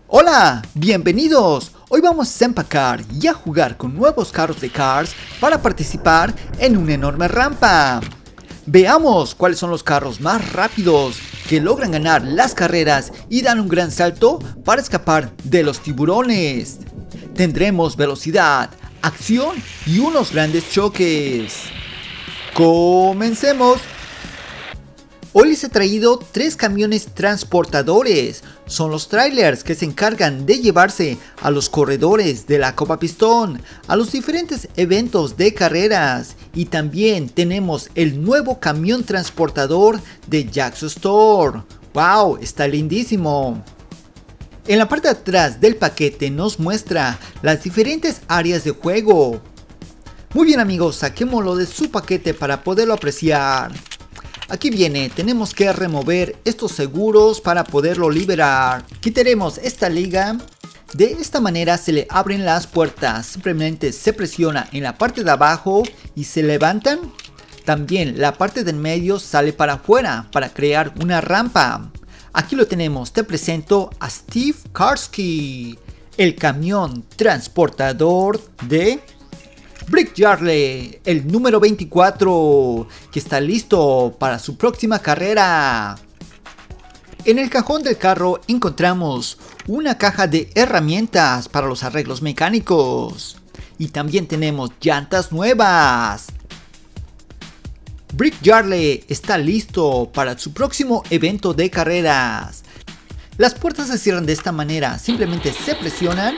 Hola, bienvenidos. Hoy vamos a empacar y a jugar con nuevos carros de Cars para participar en una enorme rampa. Veamos cuáles son los carros más rápidos que logran ganar las carreras y dan un gran salto para escapar de los tiburones. Tendremos velocidad, acción y unos grandes choques. ¡Comencemos! Hoy les he traído 3 camiones transportadores. Son los trailers que se encargan de llevarse a los corredores de la Copa Pistón a los diferentes eventos de carreras. Y también tenemos el nuevo camión transportador de Jaxo Store. ¡Wow! Está lindísimo. En la parte de atrás del paquete nos muestra las diferentes áreas de juego. Muy bien amigos, saquémoslo de su paquete para poderlo apreciar. Aquí viene, tenemos que remover estos seguros para poderlo liberar. Quitaremos esta liga. De esta manera se le abren las puertas. Simplemente se presiona en la parte de abajo y se levantan. También la parte del medio sale para afuera para crear una rampa. Aquí lo tenemos, te presento a Steve Karski, el camión transportador de Brickyard, el número 24, que está listo para su próxima carrera. En el cajón del carro encontramos una caja de herramientas para los arreglos mecánicos. Y también tenemos llantas nuevas. Brickyard está listo para su próximo evento de carreras. Las puertas se cierran de esta manera, simplemente se presionan.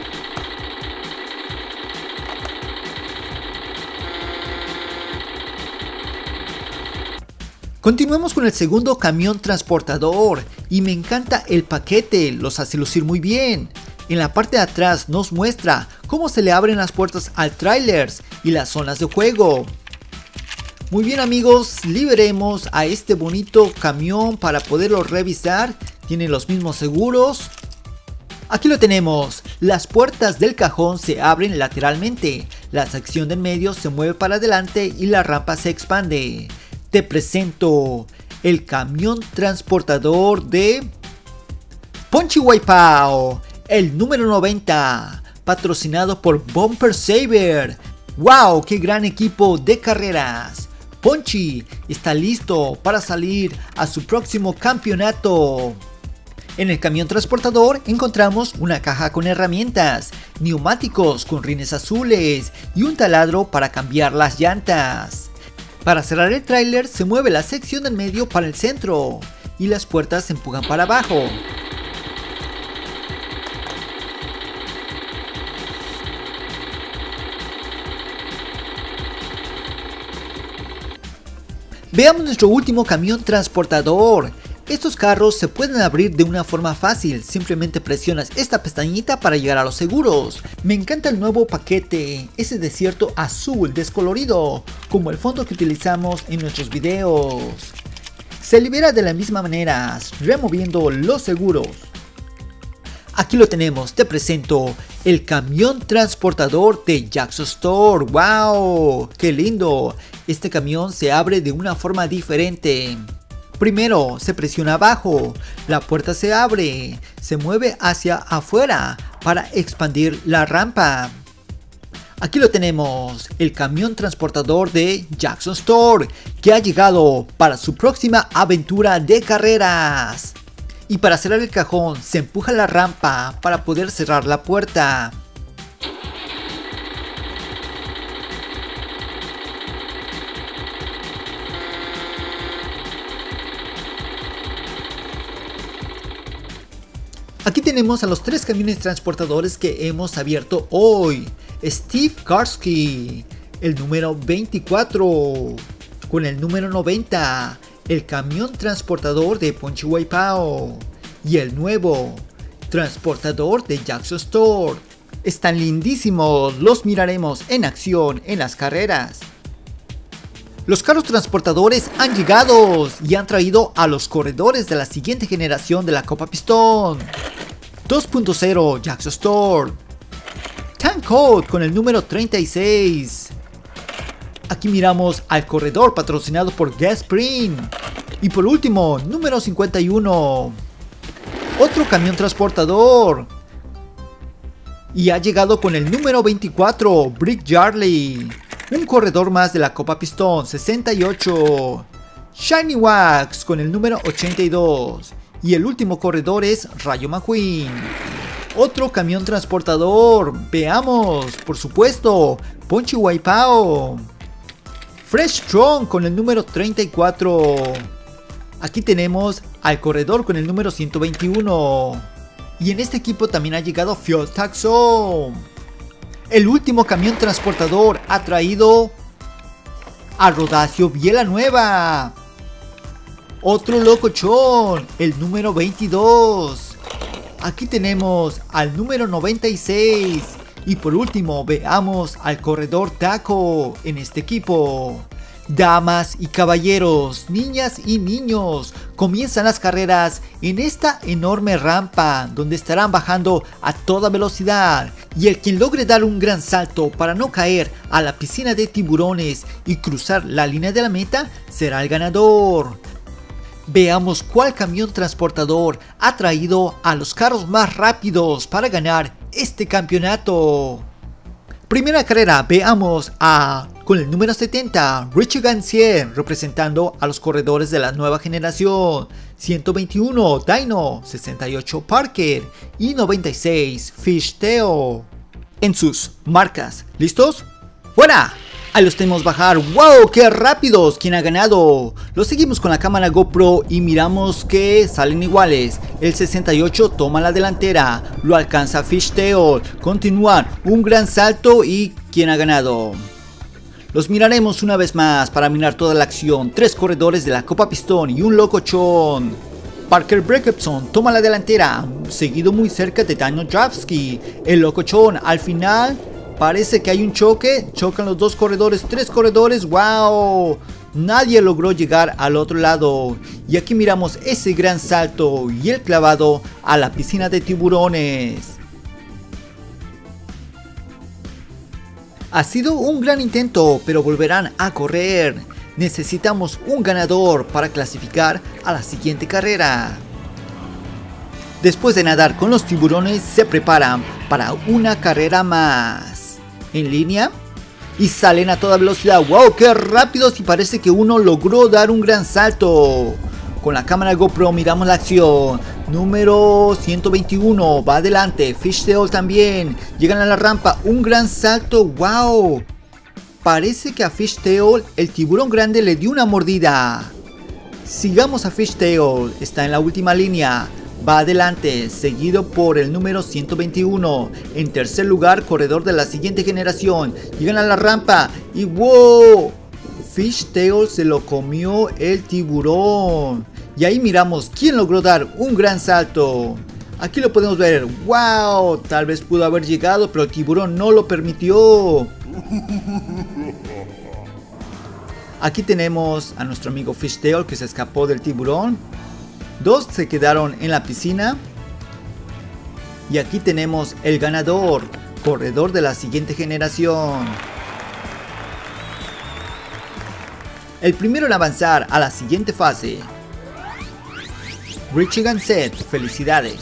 Continuemos con el segundo camión transportador y me encanta el paquete, los hace lucir muy bien. En la parte de atrás nos muestra cómo se le abren las puertas al trailers y las zonas de juego. Muy bien amigos, liberemos a este bonito camión para poderlo revisar. Tiene los mismos seguros. Aquí lo tenemos, las puertas del cajón se abren lateralmente, la sección del medio se mueve para adelante y la rampa se expande. Te presento el camión transportador de Punchy Wipeout, el número 90, patrocinado por Bumper Saver. ¡Wow! ¡Qué gran equipo de carreras! Punchy está listo para salir a su próximo campeonato. En el camión transportador encontramos una caja con herramientas, neumáticos con rines azules y un taladro para cambiar las llantas. Para cerrar el tráiler se mueve la sección del medio para el centro y las puertas se empujan para abajo. Veamos nuestro último camión transportador. Estos carros se pueden abrir de una forma fácil, simplemente presionas esta pestañita para llegar a los seguros. Me encanta el nuevo paquete, ese desierto azul descolorido, como el fondo que utilizamos en nuestros videos. Se libera de la misma manera, removiendo los seguros. Aquí lo tenemos, te presento el camión transportador de Jaxo Store. ¡Wow! ¡Qué lindo! Este camión se abre de una forma diferente. Primero se presiona abajo, la puerta se abre, se mueve hacia afuera para expandir la rampa. Aquí lo tenemos, el camión transportador de Jaxo Store, que ha llegado para su próxima aventura de carreras. Y para cerrar el cajón se empuja la rampa para poder cerrar la puerta. Aquí tenemos a los 3 camiones transportadores que hemos abierto hoy. Steve Karski, el número 24, con el número 90, el camión transportador de Punchy Wipeout y el nuevo transportador de Jaxo Store. Están lindísimos, los miraremos en acción en las carreras. Los carros transportadores han llegado y han traído a los corredores de la siguiente generación de la Copa Pistón. 2.0 Jaxo Store. Tank Code con el número 36. Aquí miramos al corredor patrocinado por Gasprint. Y por último, número 51. Otro camión transportador Y ha llegado con el número 24, Brick Jarley. Un corredor más de la Copa Pistón, 68. Shiny Wax con el número 82. Y el último corredor es Rayo McQueen. Otro camión transportador. Veamos, por supuesto, Ponchi Waipao. Fresh Strong con el número 34. Aquí tenemos al corredor con el número 121. Y en este equipo también ha llegado Fuel Taxo. El último camión transportador ha traído a Rodacio Villanueva. Otro locochón, el número 22. Aquí tenemos al número 96. Y por último veamos al corredor Taco en este equipo. Damas y caballeros, niñas y niños, comienzan las carreras en esta enorme rampa donde estarán bajando a toda velocidad, y el quien logre dar un gran salto para no caer a la piscina de tiburones y cruzar la línea de la meta será el ganador. Veamos cuál camión transportador ha traído a los carros más rápidos para ganar este campeonato. Primera carrera, veamos con el número 70, Richie Gancier, representando a los corredores de la nueva generación. 121, Dino. 68, Parker. Y 96, Fishtail. En sus marcas, ¿listos? ¡Fuera! Ahí los tenemos bajar. ¡Wow! ¡Qué rápidos! ¿Quién ha ganado? Lo seguimos con la cámara GoPro y miramos que salen iguales. El 68 toma la delantera. Lo alcanza Fishtail. Continúan un gran salto y ¿quién ha ganado? Los miraremos una vez más para mirar toda la acción. 3 corredores de la Copa Pistón y un locochón. Parker Breckenson toma la delantera, seguido muy cerca de Dino Dravsky. El locochón al final. Parece que hay un choque, chocan los 2 corredores, 3 corredores, wow, nadie logró llegar al otro lado. Y aquí miramos ese gran salto y el clavado a la piscina de tiburones. Ha sido un gran intento, pero volverán a correr. Necesitamos un ganador para clasificar a la siguiente carrera. Después de nadar con los tiburones, se preparan para una carrera más. En línea y salen a toda velocidad. Wow, qué rápidos, y parece que uno logró dar un gran salto. Con la cámara GoPro miramos la acción. Número 121 va adelante, Fishtail también. Llegan a la rampa, un gran salto. Wow, parece que a Fishtail el tiburón grande le dio una mordida. Sigamos a Fishtail, está en la última línea. Va adelante, seguido por el número 121. En tercer lugar, corredor de la siguiente generación. Llegan a la rampa y ¡wow! Fishtail se lo comió el tiburón. Y ahí miramos quién logró dar un gran salto. Aquí lo podemos ver. ¡Wow! Tal vez pudo haber llegado, pero el tiburón no lo permitió. Aquí tenemos a nuestro amigo Fishtail que se escapó del tiburón. 2 se quedaron en la piscina. Y aquí tenemos el ganador, corredor de la siguiente generación. El primero en avanzar a la siguiente fase. Richie Gansett, felicidades.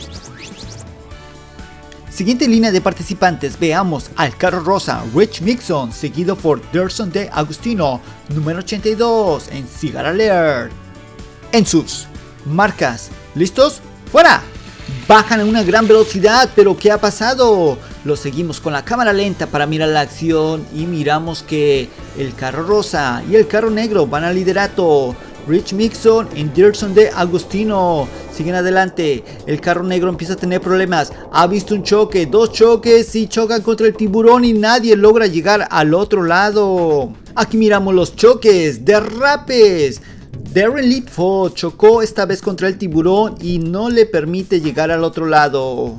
Siguiente línea de participantes, veamos al carro rosa, Rich Mixon, seguido por Derson de Agustino, número 82 en Cigar Alert. En sus marcas, ¿listos? ¡Fuera! Bajan a una gran velocidad, pero ¿qué ha pasado? Lo seguimos con la cámara lenta para mirar la acción y miramos que el carro rosa y el carro negro van al liderato. Rich Mixon y Dirksen de Agustino siguen adelante. El carro negro empieza a tener problemas. Ha visto un choque, 2 choques y chocan contra el tiburón y nadie logra llegar al otro lado. Aquí miramos los choques, derrapes. Darren Litford chocó esta vez contra el tiburón y no le permite llegar al otro lado.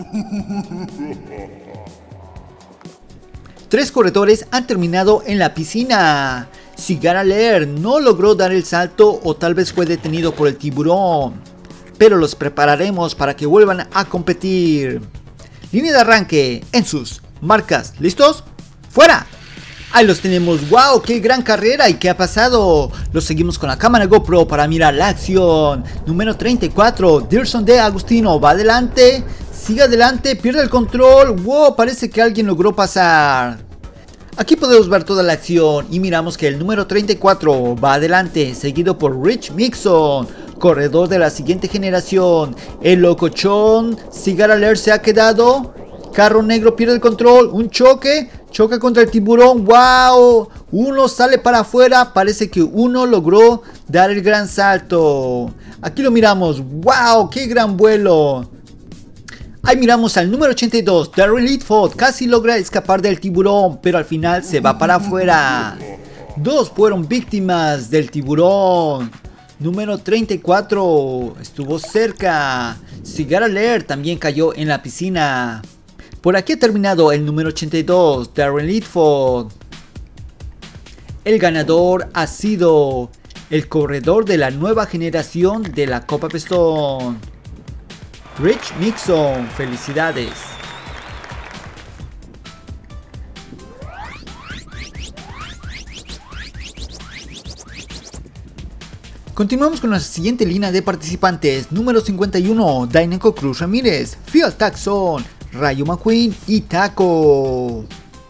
3 corredores han terminado en la piscina. Cigar Alert no logró dar el salto o tal vez fue detenido por el tiburón. Pero los prepararemos para que vuelvan a competir. Línea de arranque en sus marcas. ¿Listos? ¡Fuera! Ahí los tenemos. ¡Wow! ¡Qué gran carrera! ¿Y qué ha pasado? Los seguimos con la cámara GoPro para mirar la acción. Número 34, Dirksen de Agustino va adelante, Sigue adelante, pierde el control. Wow, parece que alguien logró pasar. Aquí podemos ver toda la acción y miramos que el número 34 va adelante, seguido por Rich Mixon, corredor de la siguiente generación. El locochón Cigar Alert se ha quedado. Carro negro pierde el control, un choque, choca contra el tiburón. Wow, uno sale para afuera, parece que uno logró dar el gran salto. Aquí lo miramos, wow, qué gran vuelo. Ahí miramos al número 82, Darren Litford, casi logra escapar del tiburón, pero al final se va para afuera. Dos fueron víctimas del tiburón. Número 34, estuvo cerca. Cigar Alert también cayó en la piscina. Por aquí ha terminado el número 82, Darren Litford. El ganador ha sido el corredor de la nueva generación de la Copa Pistón, Rich Mixon. Felicidades. Continuamos con la siguiente línea de participantes. Número 51, Daineco Cruz Ramírez, Phil Taxon, Rayo McQueen y Taco.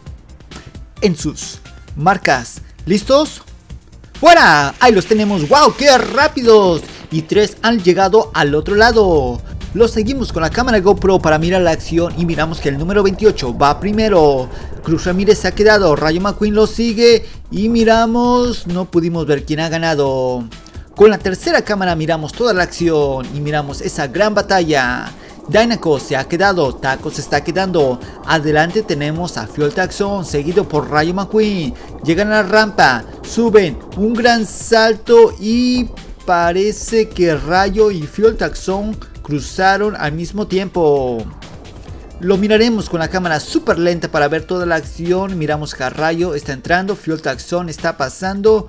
En sus marcas, ¿listos? ¡Fuera! Ahí los tenemos. ¡Wow! ¡Qué rápidos! Y tres han llegado al otro lado. Los seguimos con la cámara GoPro para mirar la acción y miramos que el número 28 va primero. Cruz Ramírez se ha quedado, Rayo McQueen lo sigue y miramos, no pudimos ver quién ha ganado. Con la tercera cámara miramos toda la acción y miramos esa gran batalla. Daineco se ha quedado, Taco se está quedando. Adelante tenemos a Fuel Taxon, seguido por Rayo McQueen. Llegan a la rampa, suben un gran salto y parece que Rayo y Fuel Taxon cruzaron al mismo tiempo. Lo miraremos con la cámara súper lenta para ver toda la acción. Miramos que Rayo está entrando, Fuel Taxon está pasando.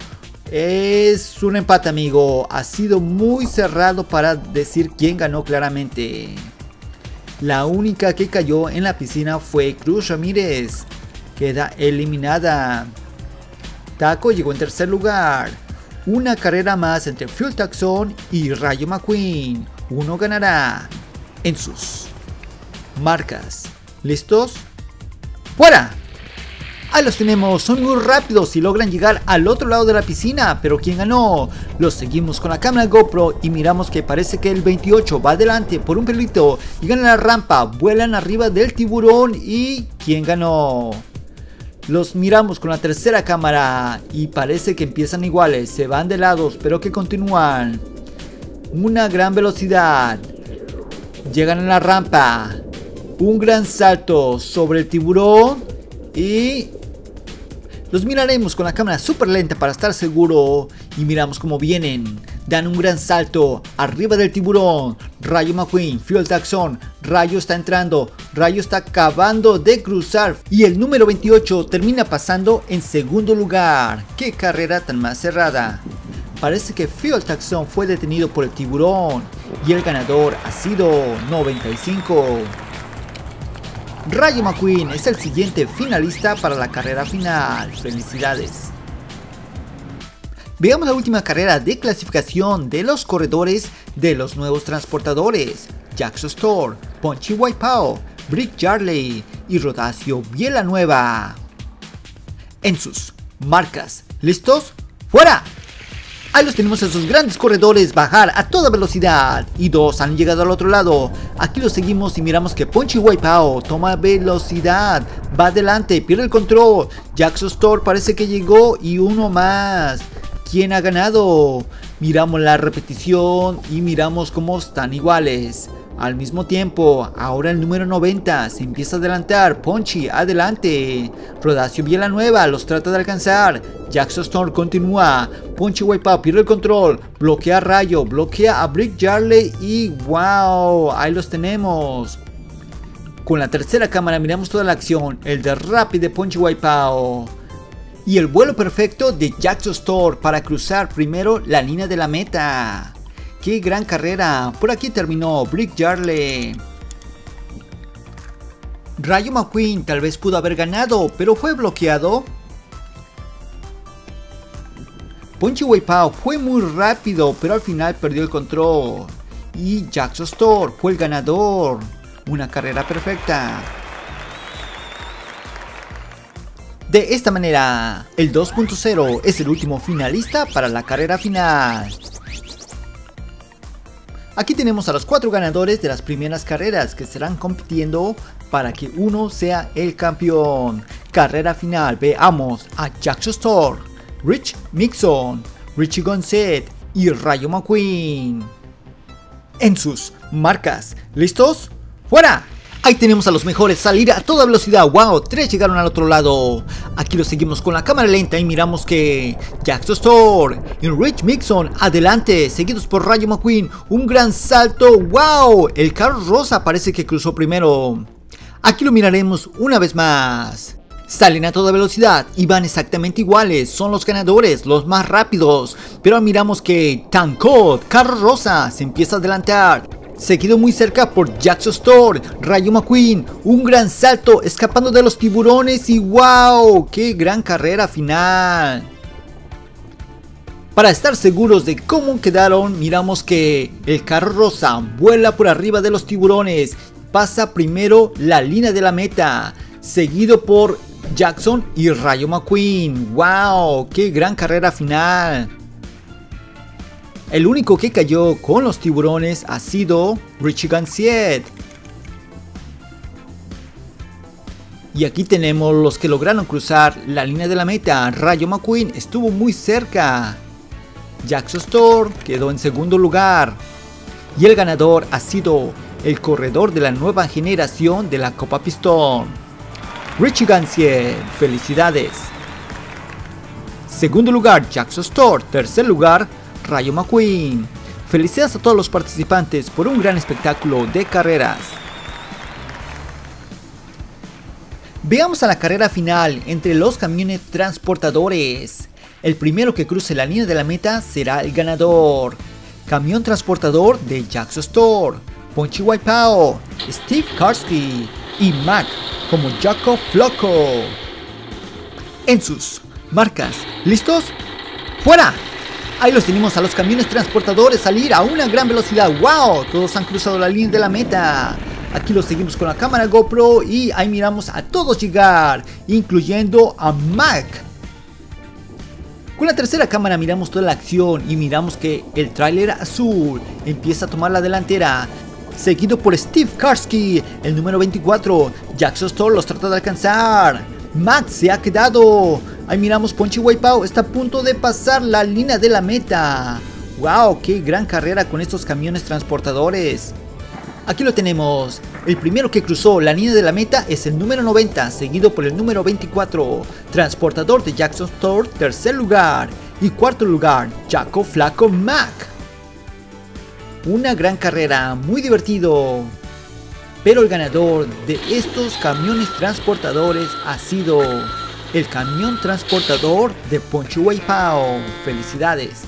Es un empate, amigo. Ha sido muy cerrado para decir quién ganó claramente. La única que cayó en la piscina fue Cruz Ramírez. Queda eliminada. Taco llegó en tercer lugar. Una carrera más entre Fuel Taxon y Rayo McQueen. Uno ganará. En sus marcas, ¿listos? ¡Fuera! Ahí los tenemos, son muy rápidos y logran llegar al otro lado de la piscina. Pero ¿quién ganó? Los seguimos con la cámara GoPro y miramos que parece que el 28 va adelante por un pelito. Llegan a la rampa, vuelan arriba del tiburón y ¿quién ganó? Los miramos con la tercera cámara y parece que empiezan iguales, se van de lados pero que continúan. Una gran velocidad. Llegan a la rampa. Un gran salto sobre el tiburón y los miraremos con la cámara súper lenta para estar seguro y miramos cómo vienen. Dan un gran salto arriba del tiburón. Rayo McQueen, Fuel Taxon, Rayo está entrando, Rayo está acabando de cruzar y el número 28 termina pasando en segundo lugar. ¡Qué carrera tan más cerrada! Parece que Fuel Taxon fue detenido por el tiburón y el ganador ha sido 95. Rayo McQueen es el siguiente finalista para la carrera final. Felicidades. Veamos la última carrera de clasificación de los corredores de los nuevos transportadores. Jackson Store, Punchy Wipeout, Brick Jarley y Rodacio Villanueva. En sus marcas, ¿listos? ¡Fuera! Ahí los tenemos, esos grandes corredores bajar a toda velocidad y dos han llegado al otro lado. Aquí los seguimos y miramos que Punchy Wipeout toma velocidad, va adelante, pierde el control. Jackson Store parece que llegó y uno más. ¿Quién ha ganado? Miramos la repetición y miramos cómo están iguales. Al mismo tiempo, ahora el número 90 se empieza a adelantar. Punchy, adelante. Rodacio Villanueva los trata de alcanzar. Jackson Storm continúa. Punchy Wipeout pierde el control. Bloquea a Rayo, bloquea a Brick Jarley y wow, ahí los tenemos. Con la tercera cámara miramos toda la acción. El derrape de Punchy Wipeout. Y el vuelo perfecto de Jackson Storm para cruzar primero la línea de la meta. ¡Qué gran carrera! Por aquí terminó Brick Jarley. Rayo McQueen tal vez pudo haber ganado, pero fue bloqueado. Punchy Wipeout fue muy rápido, pero al final perdió el control. Y Jackson Storm fue el ganador. una carrera perfecta. De esta manera, el 2.0 es el último finalista para la carrera final. Aquí tenemos a los 4 ganadores de las primeras carreras que estarán compitiendo para que uno sea el campeón. Carrera final, veamos a Jackson Storr, Rich Mixon, Richie Gonset y Rayo McQueen. En sus marcas, ¿listos? ¡Fuera! Ahí tenemos a los mejores salir a toda velocidad. ¡Wow! 3 llegaron al otro lado. Aquí lo seguimos con la cámara lenta y miramos que Jackson Storr y Rich Mixon adelante, seguidos por Rayo McQueen. Un gran salto. ¡Wow! El carro rosa parece que cruzó primero. Aquí lo miraremos una vez más. Salen a toda velocidad y van exactamente iguales. Son los ganadores, los más rápidos. Pero miramos que Tancot, carro rosa, se empieza a adelantar. Seguido muy cerca por Jackson Storr, Rayo McQueen, un gran salto escapando de los tiburones y ¡wow! ¡Qué gran carrera final! Para estar seguros de cómo quedaron, miramos que el carro rosa vuela por arriba de los tiburones, pasa primero la línea de la meta, seguido por Jackson y Rayo McQueen. ¡Wow! ¡Qué gran carrera final! El único que cayó con los tiburones ha sido Richie Gonset. Y aquí tenemos los que lograron cruzar la línea de la meta. Rayo McQueen estuvo muy cerca. Jackson Storr quedó en segundo lugar. Y el ganador ha sido el corredor de la nueva generación de la Copa Pistón, Richie Gonset. ¡Felicidades! Segundo lugar, Jackson Storr. Tercer lugar, Rayo McQueen. Felicidades a todos los participantes por un gran espectáculo de carreras. Veamos a la carrera final entre los camiones transportadores. El primero que cruce la línea de la meta será el ganador. Camión transportador de Jackson Storr, Punchy Wipeout, Steve Karski y Mac como Jaco Floco. En sus marcas, ¿listos? ¡Fuera! Ahí los tenemos a los camiones transportadores salir a una gran velocidad. ¡Wow! Todos han cruzado la línea de la meta. Aquí los seguimos con la cámara GoPro y ahí miramos a todos llegar, incluyendo a Mac. Con la tercera cámara miramos toda la acción y miramos que el tráiler azul empieza a tomar la delantera, seguido por Steve Karski, el número 24. Jackson Storr los trata de alcanzar. Mac se ha quedado. Ahí miramos Punchy Wipeout está a punto de pasar la línea de la meta. ¡Wow! ¡Qué gran carrera con estos camiones transportadores! Aquí lo tenemos. El primero que cruzó la línea de la meta es el número 90, seguido por el número 24. Transportador de Jackson Storr, tercer lugar. Y cuarto lugar, Jaco Flaco Mac. Una gran carrera, muy divertido. Pero el ganador de estos camiones transportadores ha sido el camión transportador de Punchy Wipeout. ¡Felicidades!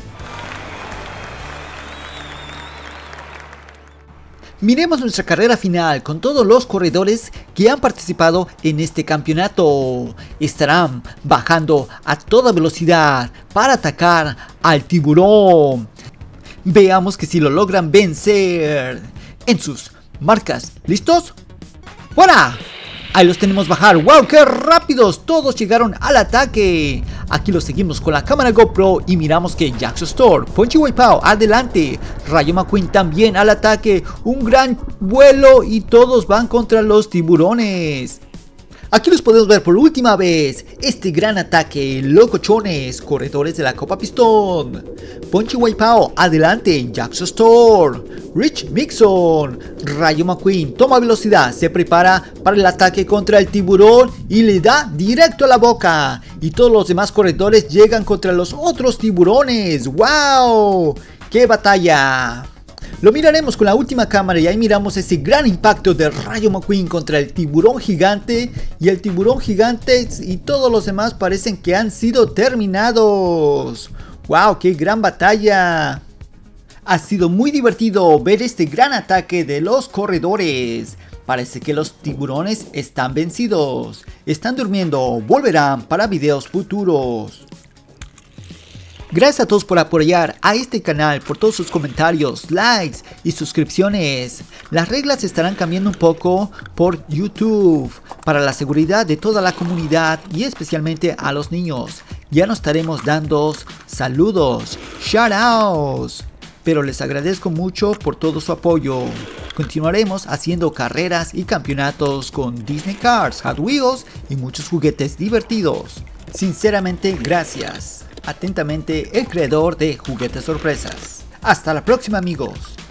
Miremos nuestra carrera final con todos los corredores que han participado en este campeonato. Estarán bajando a toda velocidad para atacar al tiburón. Veamos que si lo logran vencer. En sus marcas, ¿listos? ¡Fuera! Ahí los tenemos bajar. ¡Wow! ¡Qué rápidos! Todos llegaron al ataque. Aquí los seguimos con la cámara GoPro y miramos que Jackson Storr, Punchy Wipeout adelante, Rayo McQueen también al ataque. Un gran vuelo y todos van contra los tiburones. Aquí los podemos ver por última vez. Este gran ataque, locochones, corredores de la Copa Pistón. Punchy Wipeout adelante, Jackson Storr, Rich Mixon, Rayo McQueen toma velocidad, se prepara para el ataque contra el tiburón y le da directo a la boca. Y todos los demás corredores llegan contra los otros tiburones. ¡Wow! ¡Qué batalla! Lo miraremos con la última cámara y ahí miramos ese gran impacto de Rayo McQueen contra el tiburón gigante. Y el tiburón gigante y todos los demás parecen que han sido terminados. ¡Wow! ¡Qué gran batalla! Ha sido muy divertido ver este gran ataque de los corredores. Parece que los tiburones están vencidos. Están durmiendo, volverán para videos futuros. Gracias a todos por apoyar a este canal, por todos sus comentarios, likes y suscripciones. Las reglas estarán cambiando un poco por YouTube para la seguridad de toda la comunidad y especialmente a los niños. Ya no estaremos dando saludos, shoutouts, pero les agradezco mucho por todo su apoyo. Continuaremos haciendo carreras y campeonatos con Disney Cars, Hot Wheels y muchos juguetes divertidos. Sinceramente, gracias. Atentamente, el creador de Juguetes Sorpresas. Hasta la próxima, amigos.